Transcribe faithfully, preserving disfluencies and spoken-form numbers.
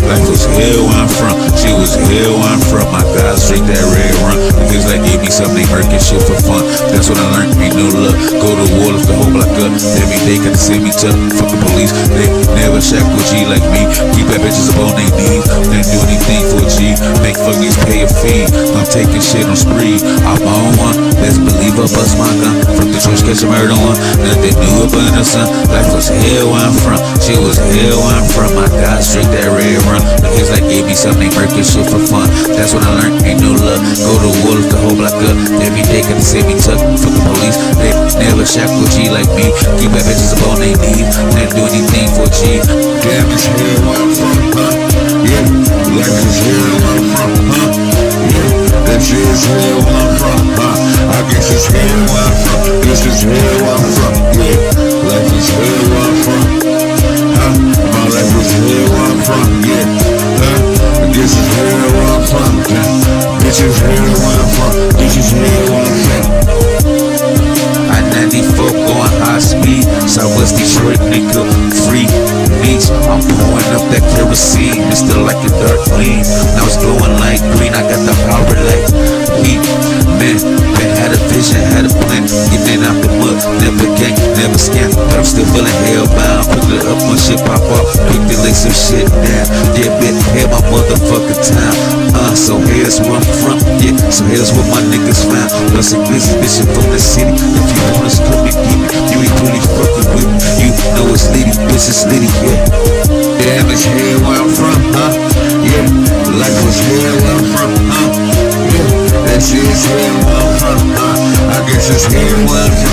Life was hell where I'm from. She was hell where I'm from. My God, straight that red run. Because they gave me something, they murking shit for fun. That's what I learned, me no luck. Go to war if the whole block up. Every day gotta send me to fuck the police. They never shackle G like me. Keep that bitches up on their knees. Didn't do anything for a G. Make fuckies pay a fee. I'm taking shit on spree. I'm on one. Let's believe I bust my gun. From the church, catch a murder one. Nothing new up in the sun. Life was hell where I'm from. She was hell where I'm from. My God, straight that red run. Because they gave me something, they murking shit for fun. That's what I learned, ain't no luck. Go to war if the whole block up. Every day gotta send me tuck. Fuck the police. They never shackle G like me. Keep that bitches up on their knees. Didn't do anything for a G. Damn, it's hell where I'm from, huh? Yeah, life is hell where I'm from, huh? Yeah, that shit is hell where I'm from, huh? I guess it's hell where I'm from. This is hell where I'm from, yeah. Life is hell where I'm from, huh? My life is hell where I'm from, yeah. Huh? I guess it's hell where I'm from, yeah. Bitch is hell where I'm from. This is hell where I'm from. I ninety-four going high speed. Southwest Detroit, nigga, free beach. I'm pouring up that kerosene. It's still like a dark green. Now it's glowing like green. I got the power like heat. Man, man had a vision, had a plan. Getting out the mud, never gang, never scam. But I'm still feeling hellbound. Pick it up when shit pop off. Quick to lay some shit down. Yeah, bitch, head my motherfucking town. Uh, so here's where I'm from. Yeah, so here's where my niggas found. Bustin' busy bitch from the city. If you want us, come and get me. You ain't really fucking with me. You know it's litty, bitch, it's litty, yeah. Damn, it's hell where I'm from, huh? Yeah, life was hell where I'm from, huh? Yeah, that shit is hell where I'm from, huh? I guess it's hell where I'm from.